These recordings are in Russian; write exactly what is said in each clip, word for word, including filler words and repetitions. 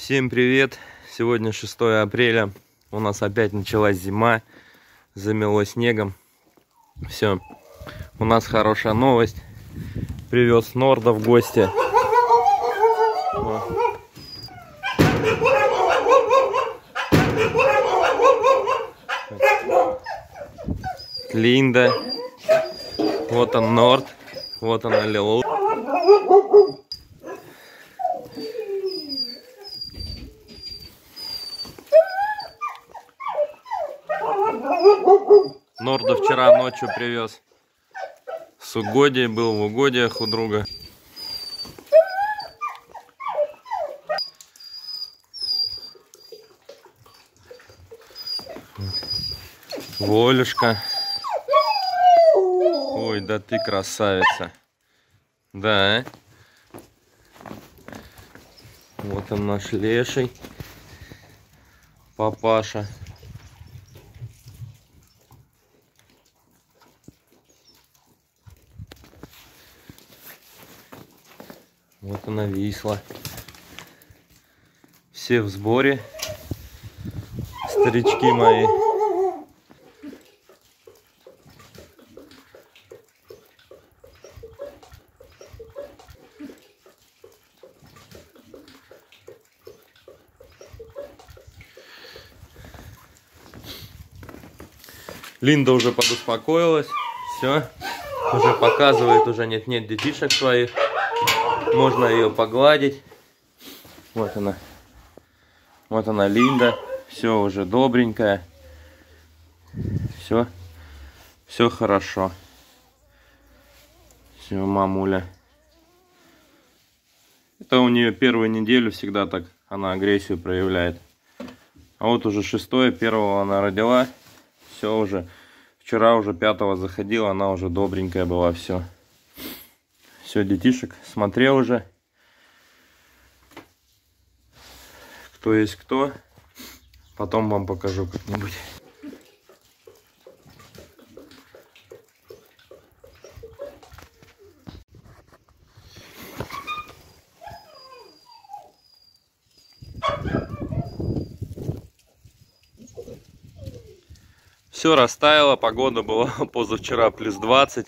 Всем привет! Сегодня шестое апреля. У нас опять началась зима. Замело снегом. Все. У нас хорошая новость. Привез Норда в гости. Линда. Вот он Норд. Вот она Лилу. Норда вчера ночью привез. С угодий, был в угодиях у друга. Волюшка. Ой, да ты красавица. Да. Вот он наш леший. Папаша. Вот она Висла. Все в сборе. Старички мои. Линда уже подуспокоилась. Все. Уже показывает, уже нет-нет детишек своих. Можно ее погладить. Вот она. Вот она Линда. Все уже добренькая. Все. Все хорошо. Все, мамуля. Это у нее первую неделю всегда так она агрессию проявляет. А вот уже шестое, первого она родила. Все уже. Вчера уже пятого заходила, она уже добренькая была. Все. Все, детишек смотрел уже. Кто есть кто. Потом вам покажу как-нибудь. Все растаяло, погода была позавчера плюс двадцать.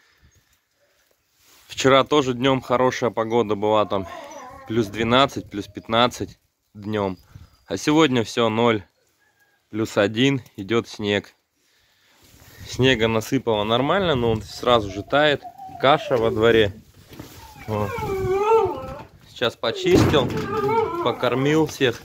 Вчера тоже днем хорошая погода была, там плюс двенадцать, плюс пятнадцать днем. А сегодня все ноль, плюс один, идет снег. Снега насыпало нормально, но он сразу же тает. Каша во дворе. Вот. Сейчас почистил, покормил всех.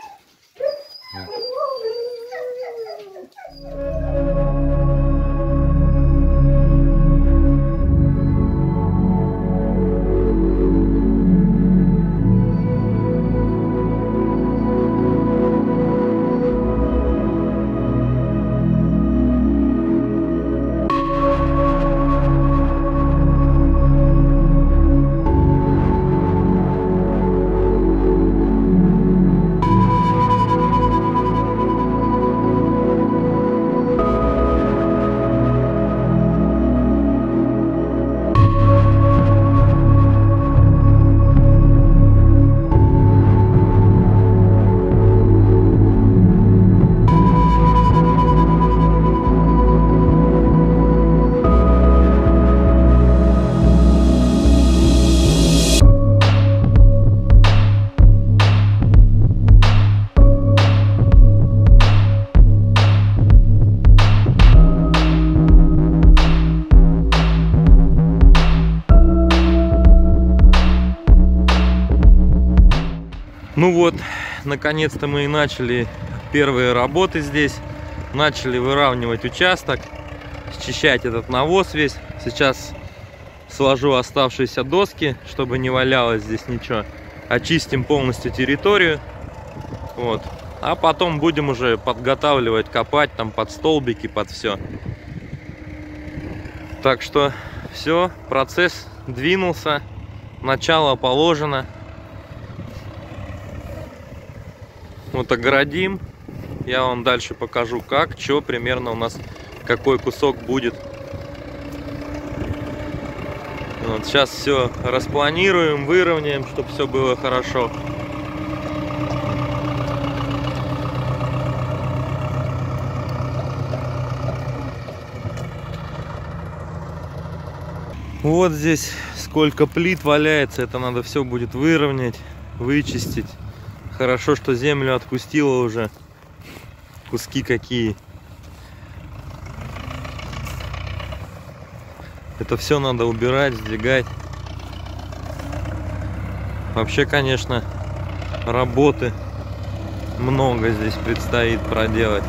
Ну вот, наконец-то мы и начали первые работы здесь. Начали выравнивать участок, счищать этот навоз весь. Сейчас сложу оставшиеся доски, чтобы не валялось здесь ничего. Очистим полностью территорию. Вот. А потом будем уже подготавливать, копать там под столбики, под все. Так что все, процесс двинулся. Начало положено. Вот огородим. Я вам дальше покажу, как, что примерно у нас, какой кусок будет. Вот, сейчас все распланируем, выровняем, чтобы все было хорошо. Вот здесь сколько плит валяется, это надо все будет выровнять, вычистить. Хорошо, что землю отпустило уже. Куски какие. Это все надо убирать, сдвигать. Вообще, конечно, работы много здесь предстоит проделать.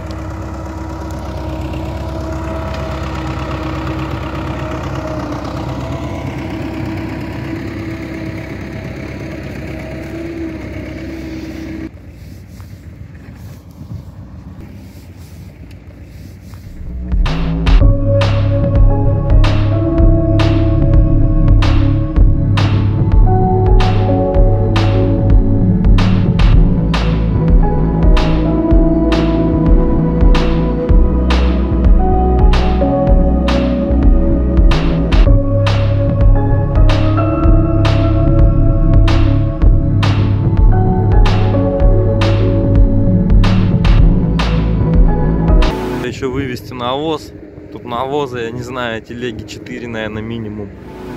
Еще вывести навоз. Тут навоза, я не знаю, телеги четыре, наверное, минимум.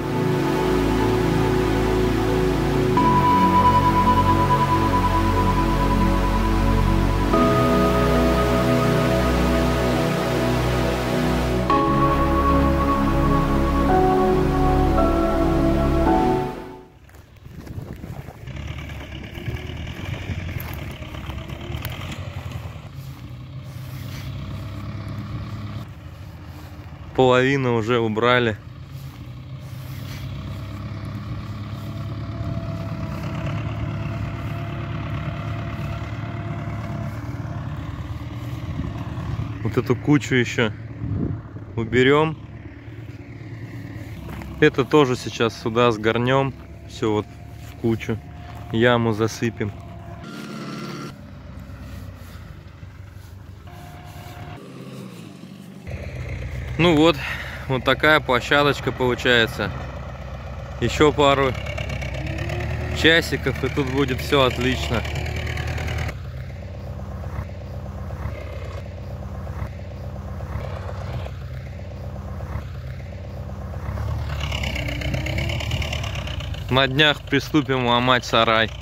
Половину уже убрали. Вот эту кучу еще уберем. Это тоже сейчас сюда сгорнем. Все вот в кучу. Яму засыпем. Ну вот, вот такая площадочка получается. Еще пару часиков, и тут будет все отлично. На днях приступим ломать сарай.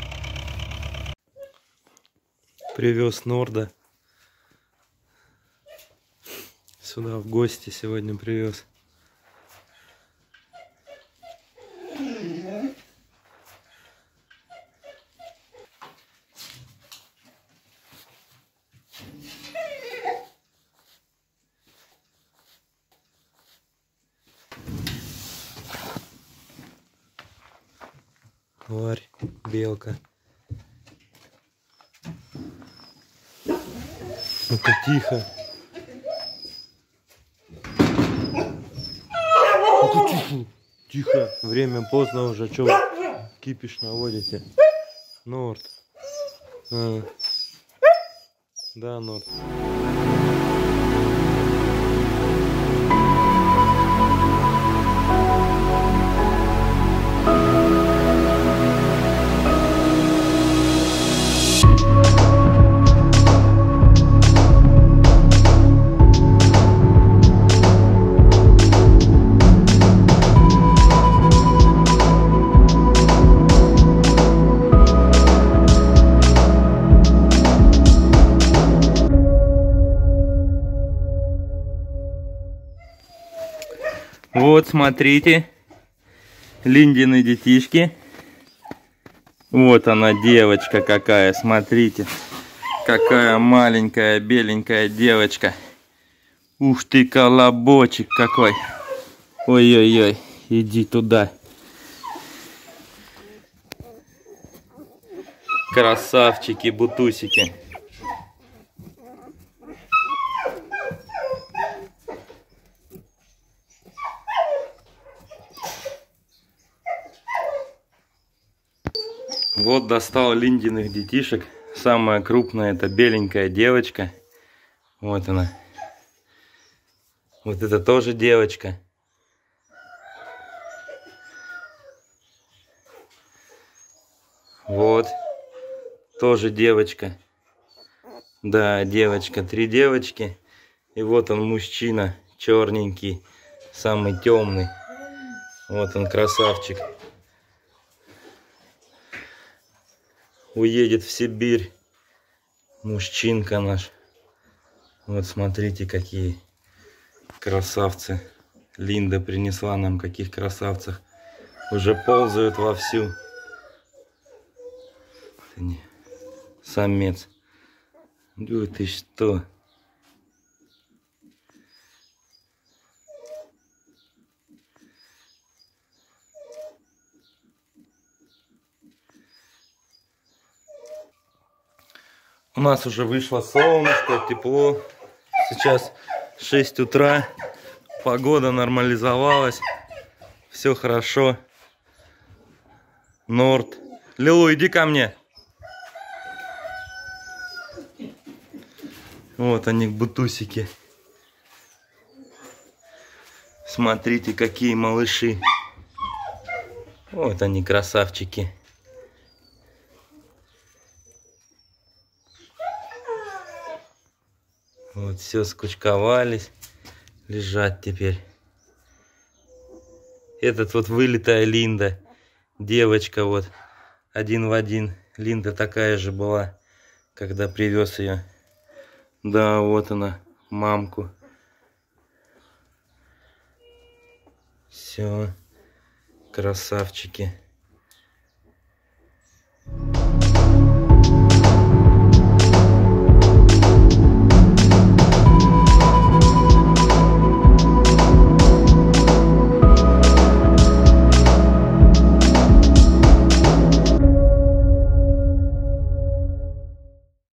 Привез Норда. Сюда в гости сегодня привез. Ларь, белка. Ну-ка, тихо. Тихо, тихо, время поздно уже, что вы кипиш наводите? Норд. А. Да, Норд. Вот, смотрите, Линдины детишки. Вот она, девочка какая, смотрите. Какая маленькая, беленькая девочка. Ух ты, колобочек какой. Ой-ой-ой, иди туда. Красавчики, бутусики. Вот достал Линдиных детишек. Самая крупная — это беленькая девочка. Вот она. Вот это тоже девочка. Вот. Тоже девочка. Да, девочка. Три девочки. И вот он, мужчина. Черненький. Самый темный. Вот он, красавчик. Уедет в Сибирь. Мужчинка наш. Вот смотрите, какие красавцы. Линда принесла нам каких красавцев. Уже ползают вовсю. Самец. Да ты что? У нас уже вышло солнышко, тепло. Сейчас шесть утра. Погода нормализовалась. Все хорошо. Норд. Лилу, иди ко мне. Вот они, бутусики. Смотрите, какие малыши. Вот они, красавчики. Вот все, скучковались. Лежат теперь. Этот вот вылитая Линда. Девочка вот. Один в один. Линда такая же была, когда привез ее. Да, вот она, мамку. Все, красавчики.